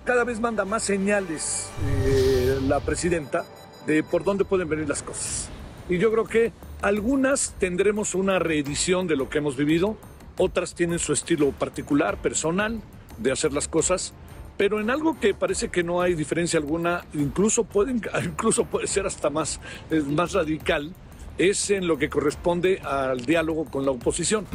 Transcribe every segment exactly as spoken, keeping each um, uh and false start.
cada vez manda más señales eh, la presidenta de por dónde pueden venir las cosas. Y yo creo que algunas tendremos una reedición de lo que hemos vivido, otras tienen su estilo particular, personal, de hacer las cosas, pero en algo que parece que no hay diferencia alguna, incluso, pueden, incluso puede ser hasta más, más radical, es en lo que corresponde al diálogo con la oposición.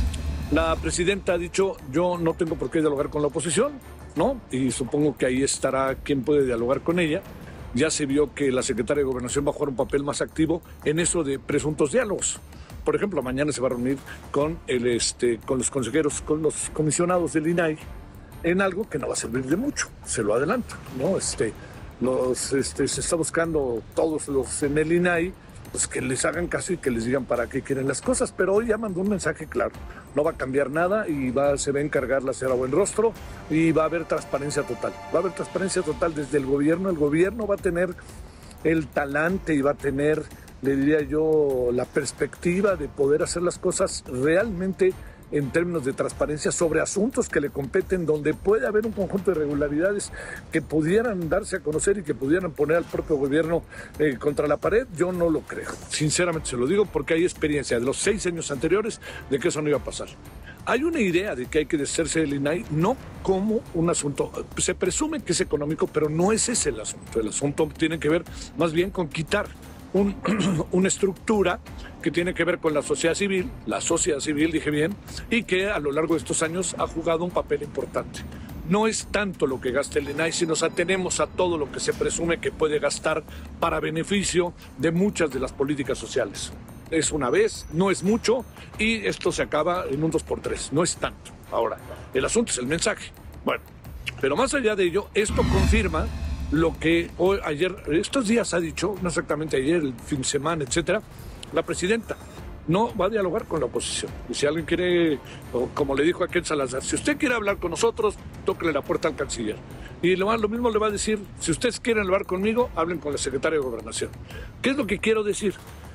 La presidenta ha dicho, yo no tengo por qué dialogar con la oposición, ¿no? Y supongo que ahí estará quien puede dialogar con ella. Ya se vio que la secretaria de Gobernación va a jugar un papel más activo en eso de presuntos diálogos. Por ejemplo, mañana se va a reunir con, el, este, con los consejeros, con los comisionados del I N A I, en algo que no va a servir de mucho, se lo adelanto, ¿no? Este, los, este, se está buscando todos los en el I N A I, pues que les hagan caso y que les digan para qué quieren las cosas, pero hoy ya mandó un mensaje claro, no va a cambiar nada y va, se va a encargar la señora Buenrostro y va a haber transparencia total, va a haber transparencia total desde el gobierno, el gobierno va a tener el talante y va a tener, le diría yo, la perspectiva de poder hacer las cosas realmente en términos de transparencia sobre asuntos que le competen, donde puede haber un conjunto de irregularidades que pudieran darse a conocer y que pudieran poner al propio gobierno eh, contra la pared. Yo no lo creo, sinceramente se lo digo, porque hay experiencia de los seis años anteriores de que eso no iba a pasar. Hay una idea de que hay que deshacerse del I N A I, no como un asunto, se presume que es económico, pero no ese es el asunto. El asunto tiene que ver más bien con quitar Un, una estructura que tiene que ver con la sociedad civil, la sociedad civil, dije bien, y que a lo largo de estos años ha jugado un papel importante. No es tanto lo que gasta el I N A I, si nos atenemos a todo lo que se presume que puede gastar para beneficio de muchas de las políticas sociales. Es una vez, no es mucho, y esto se acaba en un dos por tres, no es tanto. Ahora, el asunto es el mensaje. Bueno, pero más allá de ello, esto confirma lo que hoy, ayer, estos días ha dicho, no exactamente ayer, el fin de semana, etcétera, la presidenta no va a dialogar con la oposición. Y si alguien quiere, o como le dijo a Ken Salazar, si usted quiere hablar con nosotros, tóquele la puerta al canciller. Y lo, lo mismo le va a decir, si ustedes quieren hablar conmigo, hablen con la secretaria de Gobernación. ¿Qué es lo que quiero decir?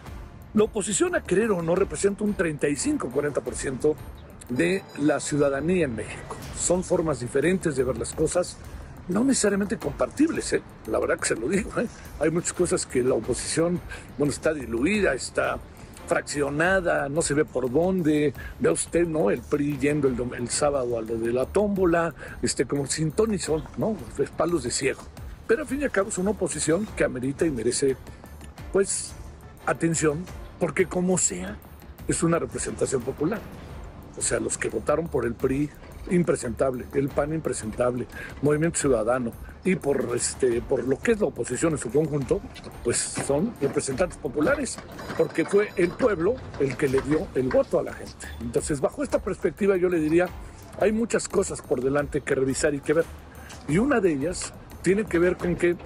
La oposición, a querer o no, representa un treinta y cinco a cuarenta por ciento de la ciudadanía en México. Son formas diferentes de ver las cosas, no necesariamente compartibles, ¿eh? La verdad que se lo digo, ¿eh? Hay muchas cosas que la oposición, bueno, está diluida, está fraccionada, no se ve por dónde. Vea usted, ¿no? El P R I yendo el, el sábado a lo de la tómbola, este, como sin ton ni son, ¿no? Palos de ciego. Pero al fin y al cabo es una oposición que amerita y merece, pues, atención, porque como sea, es una representación popular. O sea, los que votaron por el P R I, impresentable, el P A N impresentable, Movimiento Ciudadano, y por, este, por lo que es la oposición en su conjunto, pues son representantes populares, porque fue el pueblo el que le dio el voto a la gente. Entonces, bajo esta perspectiva, yo le diría, hay muchas cosas por delante que revisar y que ver. Y una de ellas tiene que ver con que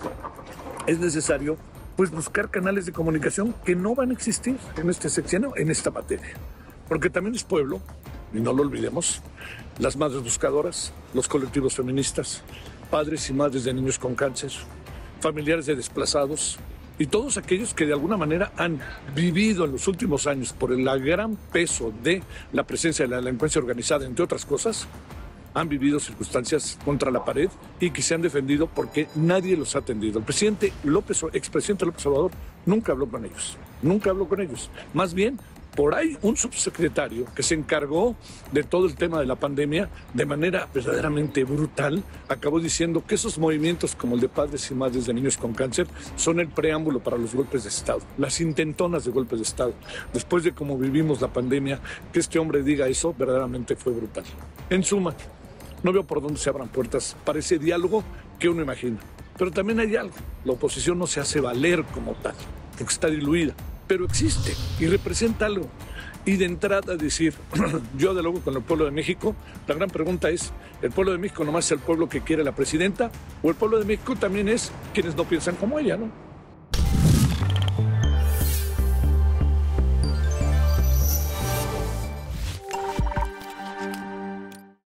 es necesario, pues, buscar canales de comunicación que no van a existir en este sexenio, en esta materia. Porque también es pueblo, y no lo olvidemos, las madres buscadoras, los colectivos feministas, padres y madres de niños con cáncer, familiares de desplazados y todos aquellos que de alguna manera han vivido en los últimos años por el gran peso de la presencia de la delincuencia organizada, entre otras cosas, han vivido circunstancias contra la pared y que se han defendido porque nadie los ha atendido. El presidente López, expresidente López Obrador, nunca habló con ellos, nunca habló con ellos. Más bien, por ahí un subsecretario que se encargó de todo el tema de la pandemia de manera verdaderamente brutal, acabó diciendo que esos movimientos como el de padres y madres de niños con cáncer son el preámbulo para los golpes de Estado, las intentonas de golpes de Estado. Después de cómo vivimos la pandemia, que este hombre diga eso verdaderamente fue brutal. En suma, no veo por dónde se abran puertas para ese diálogo que uno imagina. Pero también hay algo, la oposición no se hace valer como tal, porque está diluida. Pero existe y representa algo. Y de entrada decir, yo dialogo con el pueblo de México, la gran pregunta es, ¿el pueblo de México nomás es el pueblo que quiere la presidenta? ¿O el pueblo de México también es quienes no piensan como ella, ¿no?